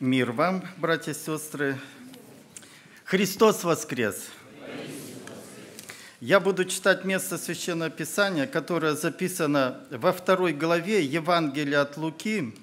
Мир вам, братья и сестры. Христос воскрес! Я буду читать место Священного Писания, которое записано во 2 главе Евангелия от Луки,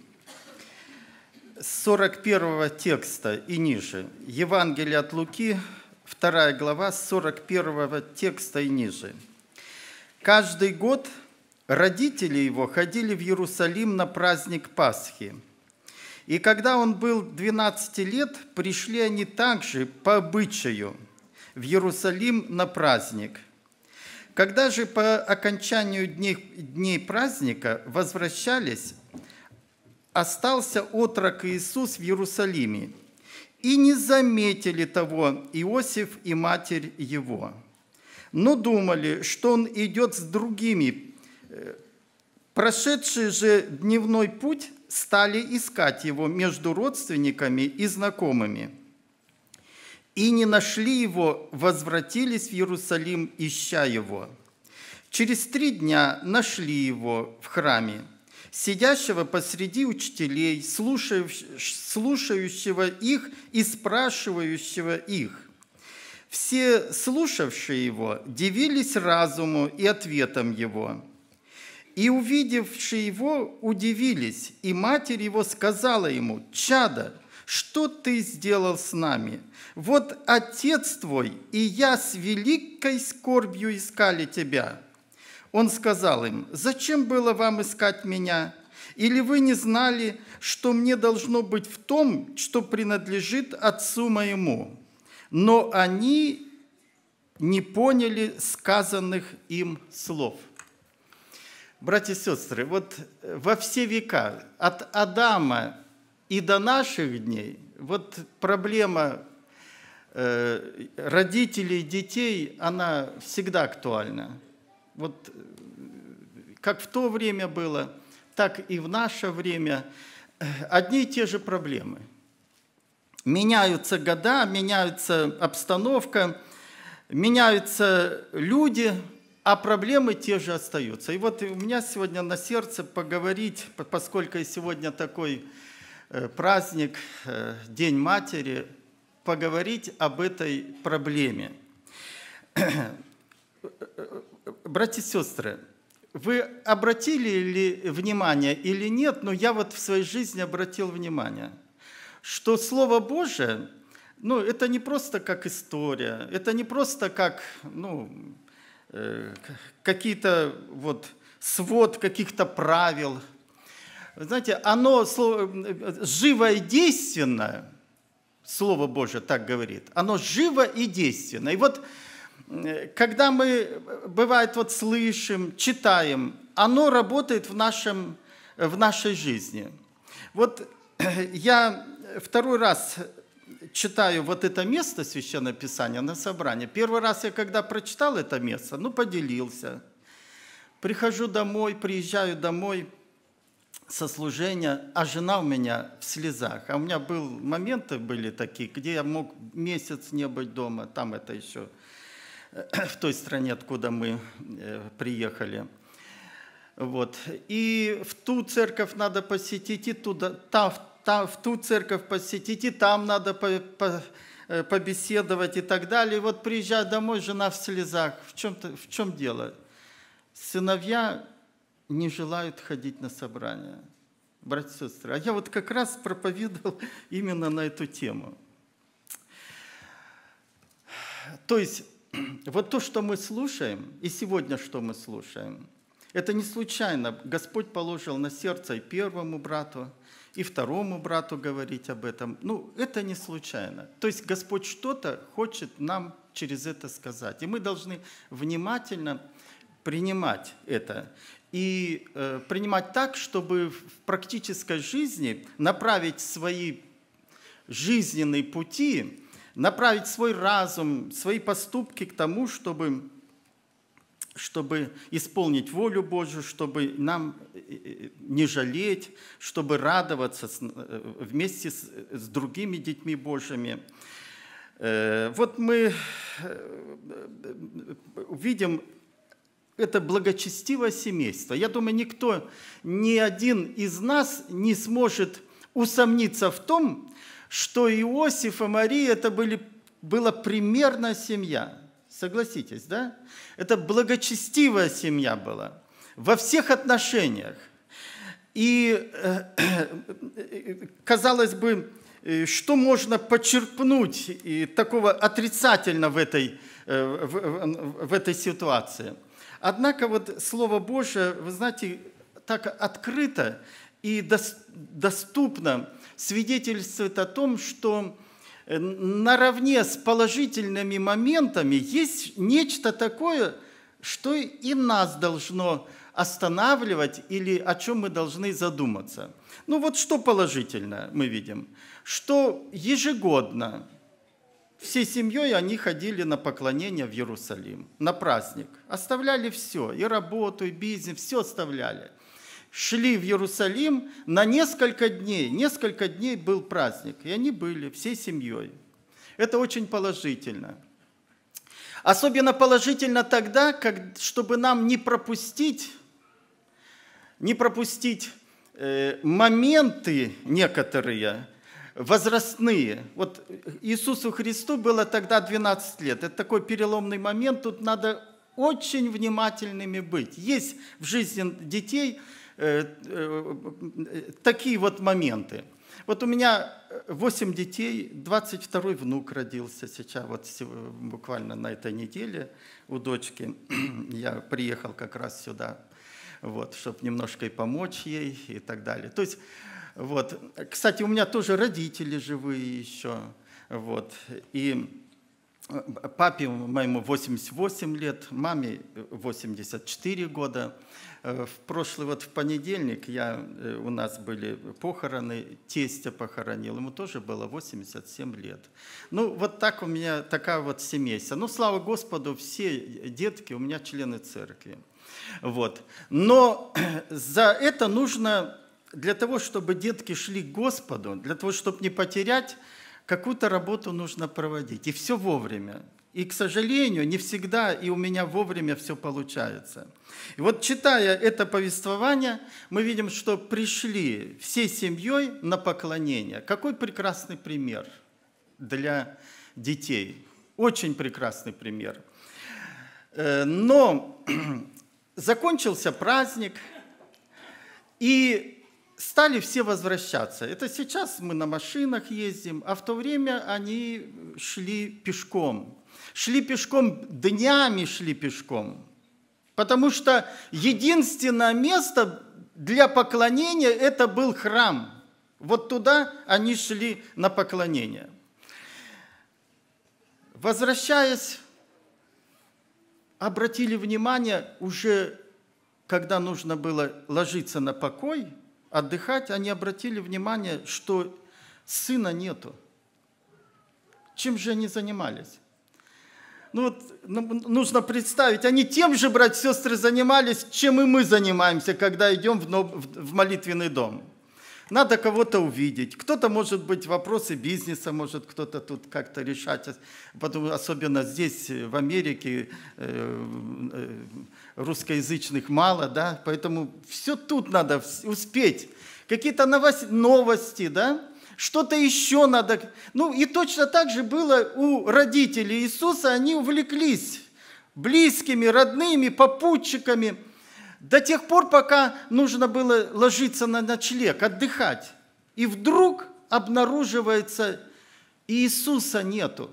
с 41 текста и ниже. Евангелие от Луки, 2 глава, с 41 текста и ниже. Каждый год родители его ходили в Иерусалим на праздник Пасхи. И когда он был 12 лет, пришли они также по обычаю в Иерусалим на праздник. Когда же по окончанию дней праздника возвращались, остался отрок Иисус в Иерусалиме, и не заметили того Иосиф и матерь его, но думали, что он идет с другими. Прошедший же дневной путь стали искать его между родственниками и знакомыми. И не нашли его, возвратились в Иерусалим, ища его. Через 3 дня нашли его в храме, сидящего посреди учителей, слушающего их и спрашивающего их. Все слушавшие его дивились разуму и ответам его. И, увидевшие его, удивились, и матерь его сказала ему: «Чадо, что ты сделал с нами? Вот отец твой и я с великой скорбью искали тебя». Он сказал им: «Зачем было вам искать меня? Или вы не знали, что мне должно быть в том, что принадлежит отцу моему?» Но они не поняли сказанных им слов. Братья и сестры, вот во все века, от Адама и до наших дней, вот проблема родителей и детей, она всегда актуальна. Вот как в то время было, так и в наше время одни и те же проблемы. Меняются года, меняется обстановка, меняются люди, а проблемы те же остаются. И вот у меня сегодня на сердце поговорить, поскольку сегодня такой праздник, День Матери, поговорить об этой проблеме. Братья и сестры, вы обратили ли внимание или нет, но я вот в своей жизни обратил внимание, что Слово Божие, это не просто как история, это не просто как, какие-то свод каких-то правил. Знаете, оно живо и действенное, Слово Божие так говорит, оно живо и действенно. И вот когда мы, бывает, слышим, читаем, оно работает в нашей жизни. Вот я 2 раз читаю это место Священного Писания на собрании. 1 раз я, когда прочитал это место, поделился. Прихожу домой, приезжаю домой со служения, а жена у меня в слезах. А у меня моменты были такие, где я мог месяц не быть дома, там это еще в той стране, откуда мы приехали. И в ту церковь надо посетить, и в ту церковь посетить, и там надо побеседовать и так далее. И приезжаю домой, жена в слезах. В чем дело? Сыновья не желают ходить на собрания. Братья и сестры, а я как раз проповедовал именно на эту тему. То есть, то, что мы слушаем, и сегодня, что мы слушаем, это не случайно. Господь положил на сердце и первому брату, и второму брату говорить об этом. Это не случайно. То есть Господь что-то хочет нам через это сказать. И мы должны внимательно принимать это. И принимать так, чтобы в практической жизни направить свои жизненные пути, направить свой разум, свои поступки к тому, чтобы исполнить волю Божию, чтобы нам не жалеть, чтобы радоваться вместе с другими детьми Божьими. Мы видим это благочестивое семейство. Я думаю, ни один из нас не сможет усомниться в том, что Иосиф и Мария это была примерная семья. Согласитесь, да? Это благочестивая семья была во всех отношениях. И, казалось бы, что можно почерпнуть такого отрицательно в этой ситуации? Однако вот Слово Божие, вы знаете, так открыто и доступно свидетельствует о том, что наравне с положительными моментами есть нечто такое, что и нас должно останавливать или о чем мы должны задуматься. Ну вот что положительно мы видим? Что ежегодно всей семьей они ходили на поклонение в Иерусалим, на праздник. Оставляли все, и работу, и бизнес, все оставляли. Шли в Иерусалим на несколько дней. Несколько дней был праздник, и они были всей семьей. Это очень положительно. Особенно положительно тогда, чтобы нам не пропустить моменты некоторые, возрастные. Вот Иисусу Христу было тогда 12 лет. Это такой переломный момент, тут надо очень внимательными быть. Есть в жизни детей такие вот моменты. Вот у меня 8 детей, 22-й внук родился сейчас, вот буквально на этой неделе у дочки. Я приехал как раз сюда, вот, чтобы немножко и помочь ей и так далее. То есть, вот. Кстати, у меня тоже родители живые еще. Вот. И папе моему 88 лет, маме 84 года. В понедельник у нас были похороны, тестя похоронил, ему тоже было 87 лет. Ну, вот так у меня такая вот семейство. Ну, слава Господу, все детки у меня члены церкви. Вот. Но за это нужно, для того, чтобы детки шли к Господу, для того, чтобы не потерять, какую-то работу нужно проводить. И все вовремя. И, к сожалению, не всегда и у меня вовремя все получается. И вот читая это повествование, мы видим, что пришли всей семьей на поклонение. Какой прекрасный пример для детей. Очень прекрасный пример. Но закончился праздник, и стали все возвращаться. Это сейчас мы на машинах ездим, а в то время они шли пешком. Шли пешком, днями шли пешком. Потому что единственное место для поклонения – это был храм. Вот туда они шли на поклонение. Возвращаясь, обратили внимание, уже когда нужно было ложиться на покой, отдыхать, они обратили внимание, что сына нету. Чем же они занимались? Ну вот, нужно представить, они тем же, братья и сестры, занимались, чем и мы занимаемся, когда идем в молитвенный дом. Надо кого-то увидеть. Кто-то, может быть, вопросы бизнеса, может кто-то тут как-то решать. Потом, особенно здесь, в Америке, русскоязычных мало, да, поэтому все тут надо успеть. Какие-то новости, да, что-то еще надо. Ну и точно так же было у родителей Иисуса, они увлеклись близкими, родными, попутчиками, до тех пор, пока нужно было ложиться на ночлег, отдыхать. И вдруг обнаруживается, Иисуса нету.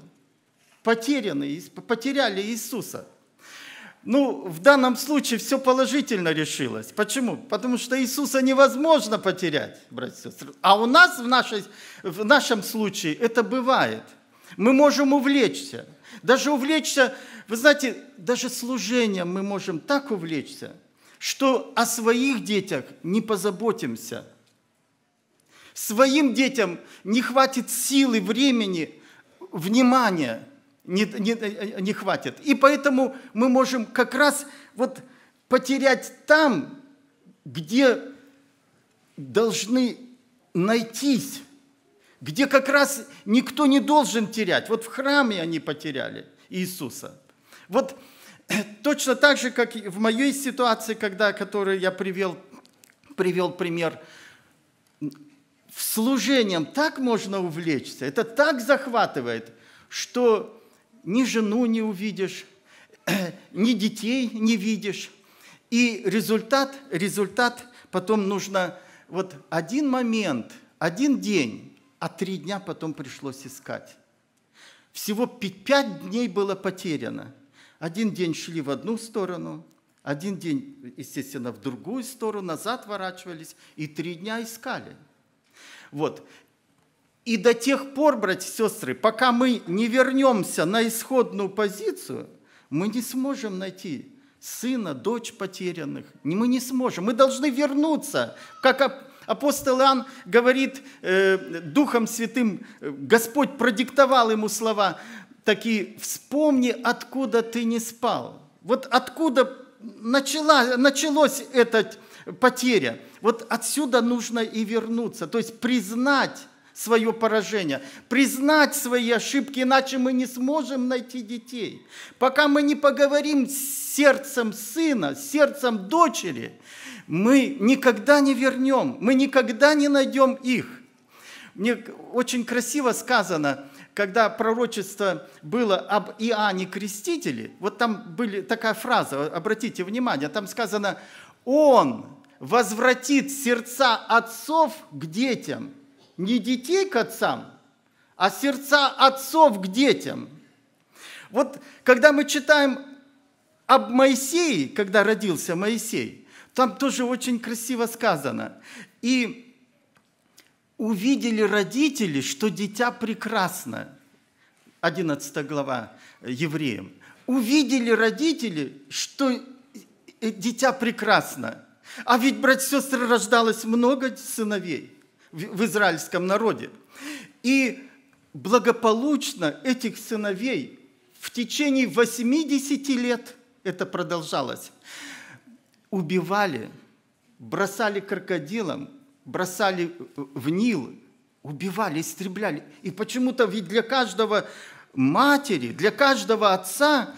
Потеряли Иисуса. Ну, в данном случае все положительно решилось. Почему? Потому что Иисуса невозможно потерять, братья и сестры. А у нас в нашем случае это бывает. Мы можем увлечься. Даже увлечься, вы знаете, даже служением мы можем так увлечься, что о своих детях не позаботимся. Своим детям не хватит силы, времени, внимания. Не хватит. И поэтому мы можем как раз вот потерять там, где должны найтись, где как раз никто не должен терять. Вот в храме они потеряли Иисуса. Вот точно так же, как и в моей ситуации, которую я привел пример, в служением так можно увлечься, это так захватывает, что ни жену не увидишь, ни детей не видишь. И результат потом нужно вот один момент, один день, а 3 дня потом пришлось искать. Всего 5 дней было потеряно. 1 день шли в одну сторону, 1 день, естественно, в другую сторону, назад ворачивались, и 3 дня искали. Вот. И до тех пор, братья и сестры, пока мы не вернемся на исходную позицию, мы не сможем найти сына, дочь потерянных. Мы не сможем. Мы должны вернуться. Как апостол Иоанн говорит Духом Святым, Господь продиктовал ему слова такие: «Вспомни, откуда ты не спал». Вот откуда началась эта потеря. Вот отсюда нужно и вернуться. То есть признать свое поражение, признать свои ошибки, иначе мы не сможем найти детей. Пока мы не поговорим с сердцем сына, с сердцем дочери, мы никогда не вернем, мы никогда не найдем их. Мне очень красиво сказано, когда пророчество было об Иоанне Крестителе, вот там была такая фраза, обратите внимание, там сказано: «Он возвратит сердца отцов к детям». Не детей к отцам, а сердца отцов к детям. Вот когда мы читаем об Моисее, когда родился Моисей, там тоже очень красиво сказано. И увидели родители, что дитя прекрасно. 11 глава Евреям. Увидели родители, что дитя прекрасно. А ведь, братья и сестры, рождалось много сыновей в израильском народе. И благополучно этих сыновей в течение 80 лет это продолжалось. Убивали, бросали крокодилам, бросали в Нил, убивали, истребляли. И почему-то ведь для каждого матери, для каждого отца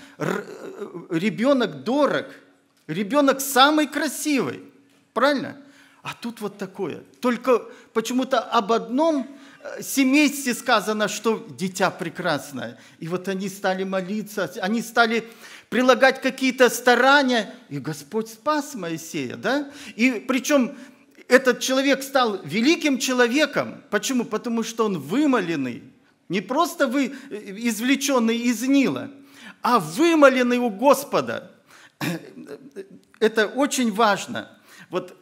ребенок дорог, ребенок самый красивый. Правильно? А тут вот такое. Только почему-то об одном семействе сказано, что дитя прекрасное. И вот они стали молиться, они стали прилагать какие-то старания, и Господь спас Моисея, да? И причем этот человек стал великим человеком. Почему? Потому что он вымоленный, не просто извлеченный из Нила, а вымоленный у Господа. Это очень важно. Вот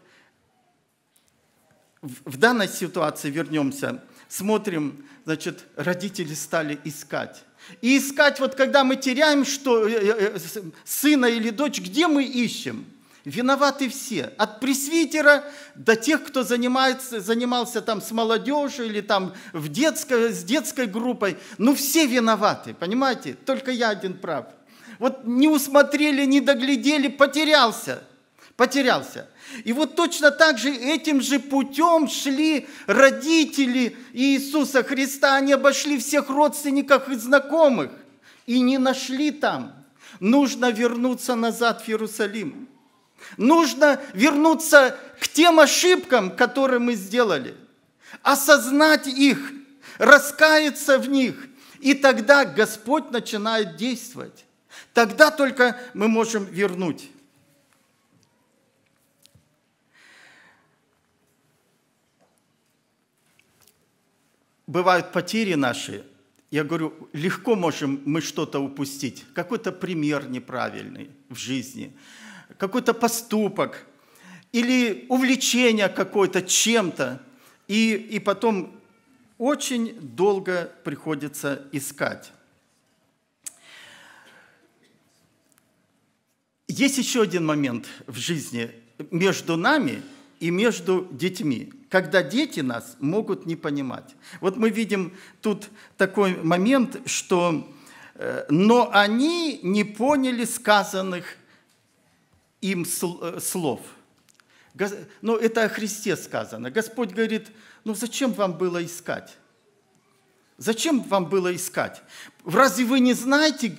в данной ситуации вернемся, смотрим, значит, родители стали искать. И искать, вот когда мы теряем сына или дочь, где мы ищем? Виноваты все. От пресвитера до тех, кто занимался там с молодежью или там с детской группой. Ну, все виноваты, понимаете? Только я один прав. Вот не усмотрели, не доглядели, потерялся. И вот точно так же этим же путем шли родители Иисуса Христа. Они обошли всех родственников и знакомых и не нашли там. Нужно вернуться назад в Иерусалим. Нужно вернуться к тем ошибкам, которые мы сделали. Осознать их, раскаяться в них. И тогда Господь начинает действовать. Тогда только мы можем вернуть. Бывают потери наши. Я говорю, легко можем мы что-то упустить. Какой-то пример неправильный в жизни, какой-то поступок или увлечение какое-то чем-то. И потом очень долго приходится искать. Есть еще один момент в жизни между нами и между детьми, когда дети нас могут не понимать. Вот мы видим тут такой момент, что «но они не поняли сказанных им слов». Но это о Христе сказано. Господь говорит, ну зачем вам было искать? Зачем вам было искать? Разве вы не знаете,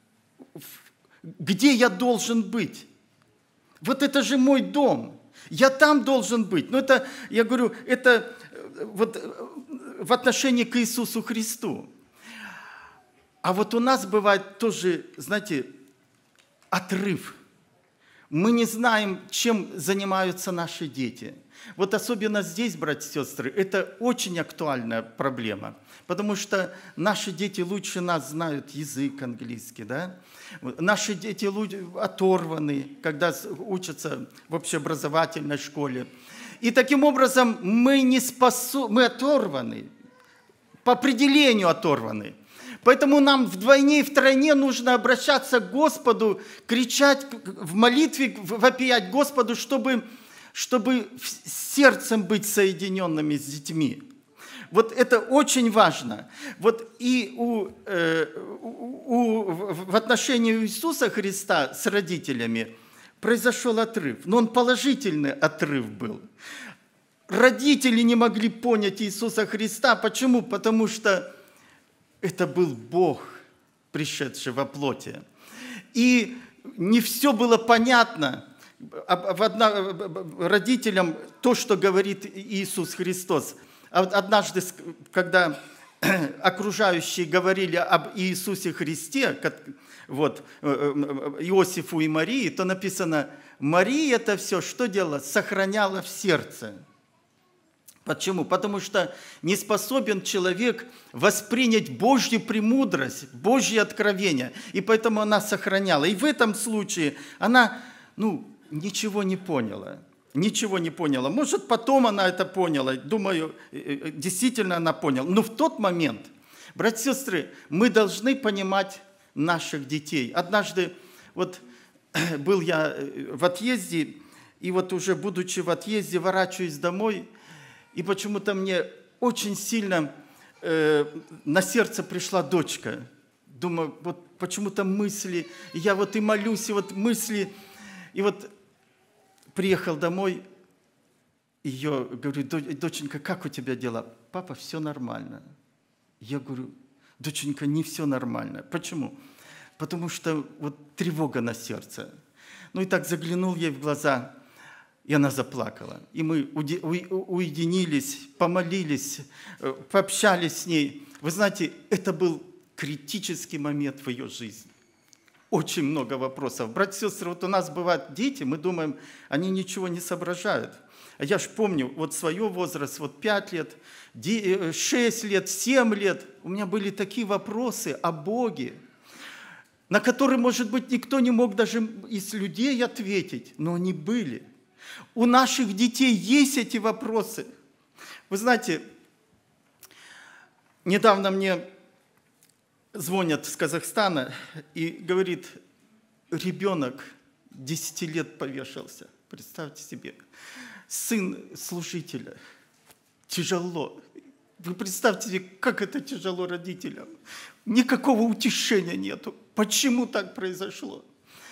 где я должен быть? Вот это же мой дом. Я там должен быть. Но это, я говорю, это вот в отношении к Иисусу Христу. А вот у нас бывает тоже, знаете, отрыв. Мы не знаем, чем занимаются наши дети. Вот особенно здесь, братья и сестры, это очень актуальная проблема. Потому что наши дети лучше нас знают язык английский, да? Наши дети оторваны, когда учатся в общеобразовательной школе. И таким образом мы оторваны, по определению оторваны. Поэтому нам вдвойне и втройне нужно обращаться к Господу, кричать в молитве, вопиять Господу, чтобы сердцем быть соединенными с детьми. Вот это очень важно. Вот и в отношении Иисуса Христа с родителями произошел отрыв. Но он положительный отрыв был. Родители не могли понять Иисуса Христа. Почему? Потому что это был Бог, пришедший во плоти. И не все было понятно родителям, то, что говорит Иисус Христос. Однажды, когда окружающие говорили об Иисусе Христе, вот, Иосифу и Марии, то написано, Мария это все что делала? Сохраняла в сердце. Почему? Потому что не способен человек воспринять Божью премудрость, Божье откровение. И поэтому она сохраняла. И в этом случае она, ничего не поняла. Ничего не поняла. Может, потом она это поняла. Думаю, действительно она поняла. Но в тот момент, братья и сестры, мы должны понимать наших детей. Однажды, вот был я в отъезде, и вот уже будучи в отъезде, ворачиваюсь домой, и почему-то мне очень сильно на сердце пришла дочка. Думаю, вот почему-то мысли, и я вот и молюсь, и вот мысли, и вот приехал домой, ее говорю, доченька, как у тебя дела? Папа, все нормально. Я говорю, доченька, не все нормально. Почему? Потому что вот тревога на сердце. И так заглянул ей в глаза, и она заплакала. И мы уединились, помолились, пообщались с ней. Вы знаете, это был критический момент в ее жизни. Очень много вопросов. Братья и сестры, вот у нас бывают дети, мы думаем, они ничего не соображают. А я ж помню, вот свой возраст, вот 5 лет, 6 лет, 7 лет, у меня были такие вопросы о Боге, на которые, может быть, никто не мог даже из людей ответить, но они были. У наших детей есть эти вопросы. Вы знаете, недавно мне звонят с Казахстана и говорит, ребенок 10 лет повешался. Представьте себе. Сын служителя. Тяжело. Вы представьте себе, как это тяжело родителям. Никакого утешения нету. Почему так произошло?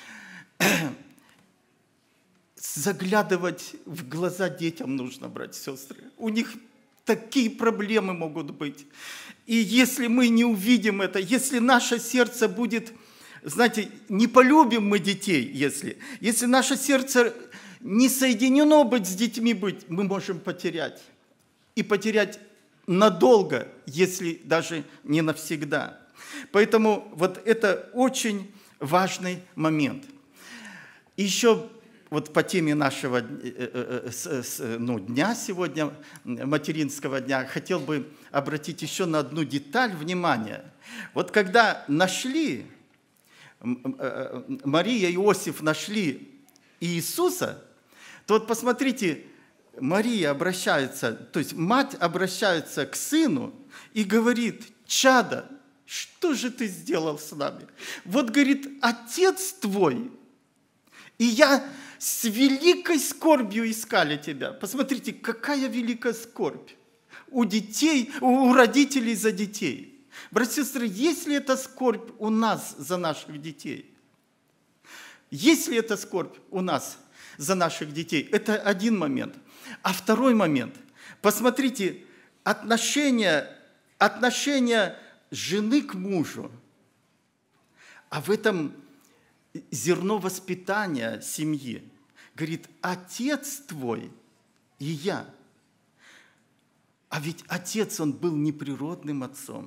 Заглядывать в глаза детям нужно, братья и сестры. У них такие проблемы могут быть. И если мы не увидим это, если наше сердце будет, знаете, не полюбим мы детей, если наше сердце не соединено быть с детьми, мы можем потерять. И потерять надолго, если даже не навсегда. Поэтому вот это очень важный момент. И еще вот по теме нашего дня сегодня, материнского дня, хотел бы обратить еще на одну деталь внимания. Вот когда нашли, Мария и Иосиф нашли Иисуса, то вот посмотрите, Мария обращается, то есть мать обращается к сыну и говорит, чадо, что же ты сделал с нами? Вот, говорит, отец твой, и я с великой скорбью искали тебя. Посмотрите, какая великая скорбь у детей, у родителей за детей. Братья и сестры, есть ли эта скорбь у нас за наших детей? Есть ли эта скорбь у нас за наших детей? Это один момент. А второй момент. Посмотрите, отношения жены к мужу. А в этом зерно воспитания семьи. Говорит, отец твой и я. А ведь отец, он был не природным отцом.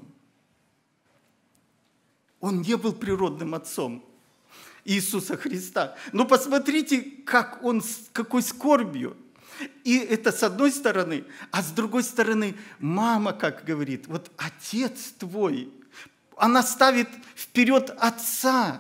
Он не был природным отцом Иисуса Христа. Но посмотрите, как он, с какой скорбью. И это с одной стороны, а с другой стороны, мама, как говорит, вот отец твой, она ставит вперед отца.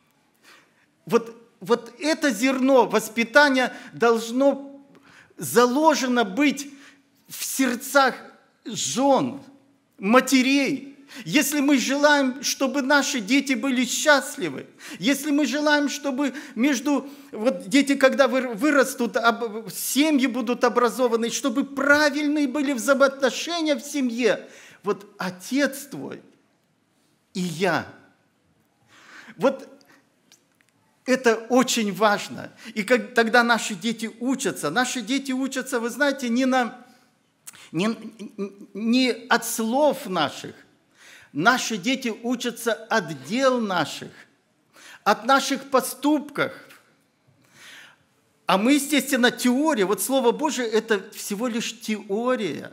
Вот это зерно воспитания должно заложено быть в сердцах жен, матерей. Если мы желаем, чтобы наши дети были счастливы, если мы желаем, чтобы дети, когда вырастут, семьи будут образованы, чтобы правильные были взаимоотношения в семье, вот отец твой и я. Вот это очень важно. И тогда наши дети учатся, вы знаете, не от слов наших. Наши дети учатся от дел наших, от наших поступков. А мы, естественно, теория. Вот Слово Божие – это всего лишь теория.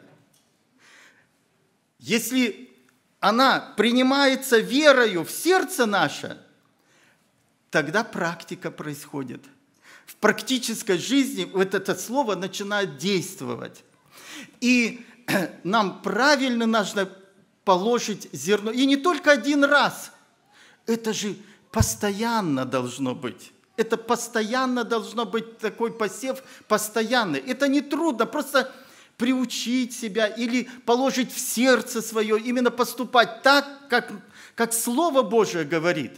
Если она принимается верою в сердце наше, тогда практика происходит. В практической жизни вот это слово начинает действовать. И нам правильно нужно положить зерно. И не только один раз. Это же постоянно должно быть. Это постоянно должно быть такой посев постоянный. Это не трудно, просто приучить себя или положить в сердце свое, именно поступать так, как Слово Божие говорит.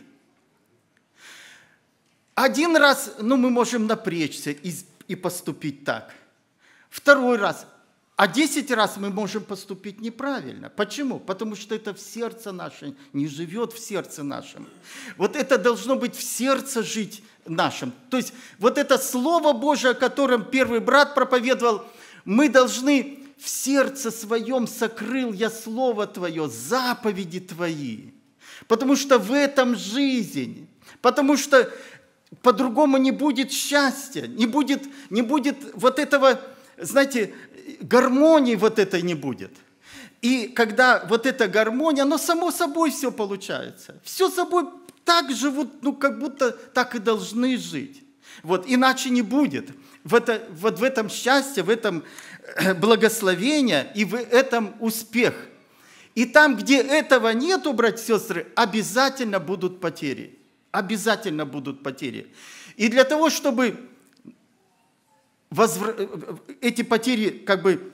Один раз, мы можем напрячься и поступить так. Второй раз. А 10 раз мы можем поступить неправильно. Почему? Потому что это в сердце наше, не живет в сердце нашем. Вот это должно быть в сердце жить нашем. То есть вот это Слово Божие, о котором первый брат проповедовал, мы должны в сердце своем сокрыл я Слово Твое, заповеди Твои. Потому что в этом жизнь. Потому что по-другому не будет счастья, не будет вот этого, знаете, гармонии вот этой не будет. И когда вот эта гармония, оно само собой все получается. Все собой так живут, как будто так и должны жить. Вот, иначе не будет. Вот в этом счастье, в этом благословение и в этом успех. И там, где этого нету, братья и сестры, обязательно будут потери. Обязательно будут потери. И для того, чтобы эти потери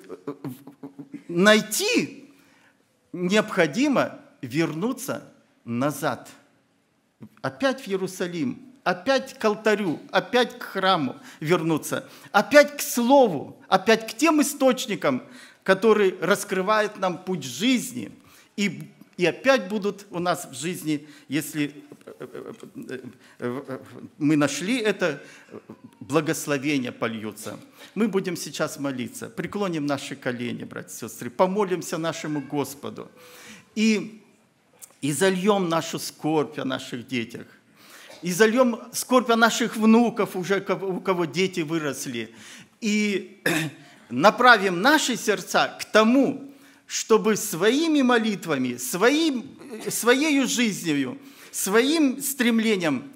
найти, необходимо вернуться назад. Опять в Иерусалим, опять к алтарю, опять к храму вернуться, опять к Слову, опять к тем источникам, которые раскрывают нам путь жизни. И опять будут у нас в жизни, если мы нашли это, благословения польются. Мы будем сейчас молиться. Преклоним наши колени, братья и сестры, помолимся нашему Господу. И зальем нашу скорбь о наших детях. И зальем скорбь о наших внуках, уже у кого дети выросли. И направим наши сердца к тому, чтобы своими молитвами, своей жизнью, своим стремлением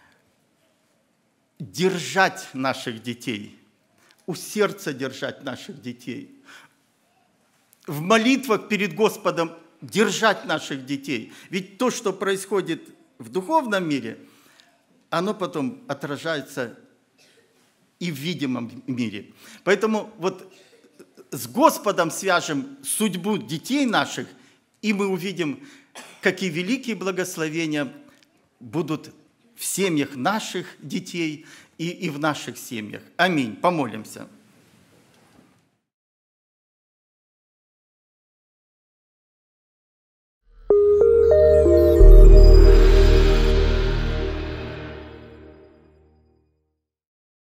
держать наших детей, у сердца держать наших детей, в молитвах перед Господом держать наших детей. Ведь то, что происходит в духовном мире, оно потом отражается и в видимом мире. Поэтому вот с Господом свяжем судьбу детей наших, и мы увидим, какие великие благословения будут в семьях наших детей и в наших семьях. Аминь. Помолимся.